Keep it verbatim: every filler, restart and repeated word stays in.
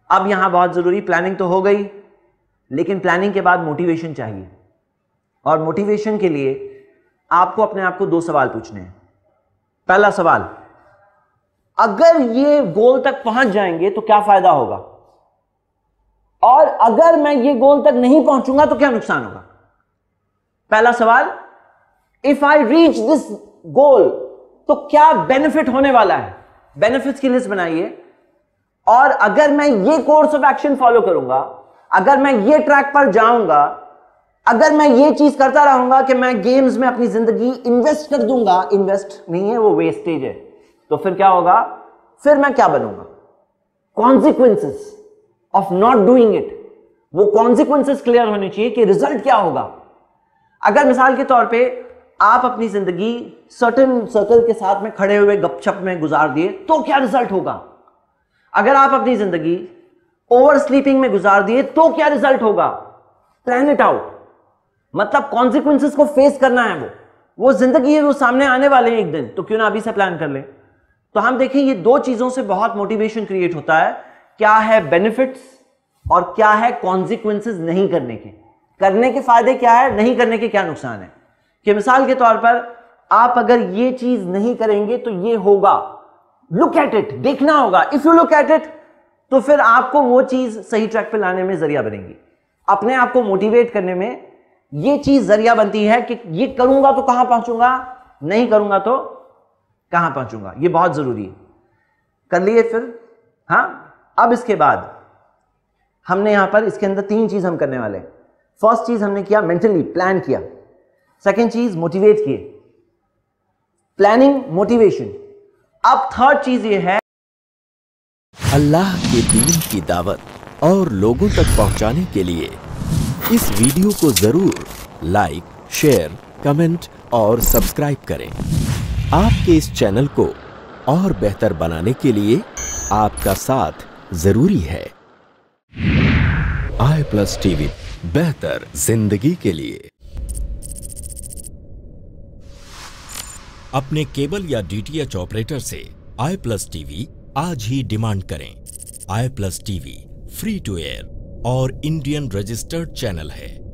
अब यहां बहुत जरूरी, प्लानिंग तो हो गई, लेकिन प्लानिंग के बाद मोटिवेशन चाहिए। और मोटिवेशन के लिए आपको अपने आप को दो सवाल पूछने हैं। पहला सवाल, अगर ये गोल तक पहुंच जाएंगे तो क्या फायदा होगा, और अगर मैं ये गोल तक नहीं पहुंचूंगा तो क्या नुकसान होगा। पहला सवाल, if I reach this goal तो क्या बेनिफिट होने वाला है, बेनिफिट्स की लिस्ट बनाइए। और अगर मैं ये कोर्स ऑफ एक्शन फॉलो करूंगा, अगर मैं ये ट्रैक पर जाऊंगा, अगर मैं ये चीज करता रहूंगा कि मैं गेम्स में अपनी जिंदगी इन्वेस्ट कर दूंगा, इन्वेस्ट नहीं है वो वेस्टेज है, तो फिर क्या होगा, फिर मैं क्या बनूंगा। Consequences of not doing it, वो कॉन्सिक्वेंसेस क्लियर होने चाहिए कि रिजल्ट क्या होगा। अगर मिसाल के तौर पे आप अपनी जिंदगी सर्टेन सर्कल के साथ में खड़े हुए गपशप में गुजार दिए तो क्या रिजल्ट होगा। अगर आप अपनी जिंदगी ओवर स्लीपिंग में गुजार दिए तो क्या रिजल्ट होगा। प्लान इट आउट, मतलब कॉन्सिक्वेंसेस को फेस करना है। वो वो जिंदगी है, वो सामने आने वाले हैं एक दिन, तो क्यों ना अभी से प्लान कर ले। तो हम देखें ये दो चीजों से बहुत मोटिवेशन क्रिएट होता है, क्या है बेनिफिट्स और क्या है कॉन्सिक्वेंसेस नहीं करने के। करने के फायदे क्या है, नहीं करने के क्या नुकसान है। कि मिसाल के तौर पर आप अगर ये चीज नहीं करेंगे तो ये होगा, लुक एट इट, देखना होगा। If you look at it तो फिर आपको वो चीज सही ट्रैक पे लाने में जरिया बनेगी। अपने आप को मोटिवेट करने में ये चीज जरिया बनती है कि ये करूंगा तो कहां पहुंचूंगा, नहीं करूंगा तो कहां पहुंचूंगा। ये बहुत जरूरी है। कर लिए फिर, हाँ। अब इसके बाद हमने यहां पर इसके अंदर तीन चीज हम करने वाले हैं। फर्स्ट चीज हमने किया, मेंटली प्लान किया। सेकेंड चीज मोटिवेट किए, प्लानिंग मोटिवेशन। अब थर्ड चीज ये है, अल्लाह के दीन की दावत और लोगों तक पहुंचाने के लिए इस वीडियो को जरूर लाइक, शेयर, कमेंट और सब्सक्राइब करें। आपके इस चैनल को और बेहतर बनाने के लिए आपका साथ जरूरी है। आई प्लस टीवी, बेहतर जिंदगी के लिए। अपने केबल या डीटीएच ऑपरेटर से आई प्लस टीवी आज ही डिमांड करें। I plus TV free to air और इंडियन रजिस्टर्ड चैनल है।